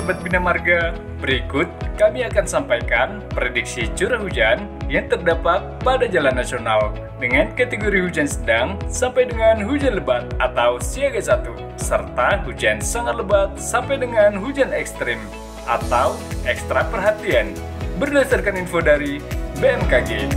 Sobat Bina Marga, berikut kami akan sampaikan prediksi curah hujan yang terdapat pada jalan nasional dengan kategori hujan sedang sampai dengan hujan lebat atau siaga 1, serta hujan sangat lebat sampai dengan hujan ekstrim atau ekstra perhatian berdasarkan info dari BMKG.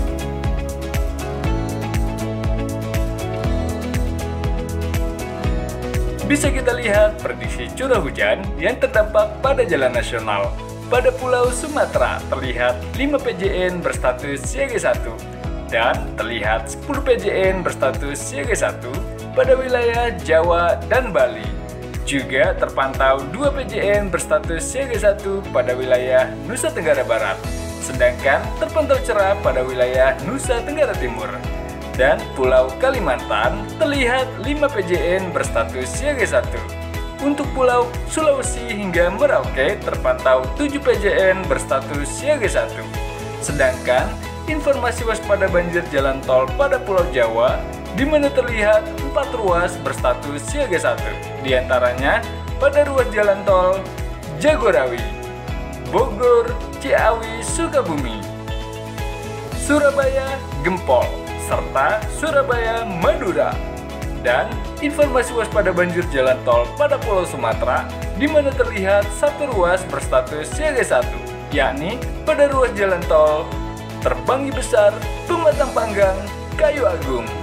Bisa kita lihat prediksi curah hujan yang terdampak pada jalan nasional. Pada Pulau Sumatera terlihat 5 PJN berstatus siaga 1 dan terlihat 10 PJN berstatus siaga 1 pada wilayah Jawa dan Bali. Juga terpantau 2 PJN berstatus siaga 1 pada wilayah Nusa Tenggara Barat, sedangkan terpantau cerah pada wilayah Nusa Tenggara Timur. Dan Pulau Kalimantan terlihat 5 PJN berstatus siaga 1. Untuk Pulau Sulawesi hingga Merauke terpantau 7 PJN berstatus siaga 1. Sedangkan informasi waspada banjir jalan tol pada Pulau Jawa di mana terlihat 4 ruas berstatus siaga 1. Di antaranya pada ruas jalan tol Jagorawi, Bogor, Ciawi, Sukabumi, Surabaya, Gempol, serta Surabaya, Madura. Dan informasi waspada banjir jalan tol pada Pulau Sumatera di mana terlihat 1 ruas berstatus siaga 1, yakni pada ruas jalan tol Terbanggi Besar, Pematang Panggang, Kayu Agung.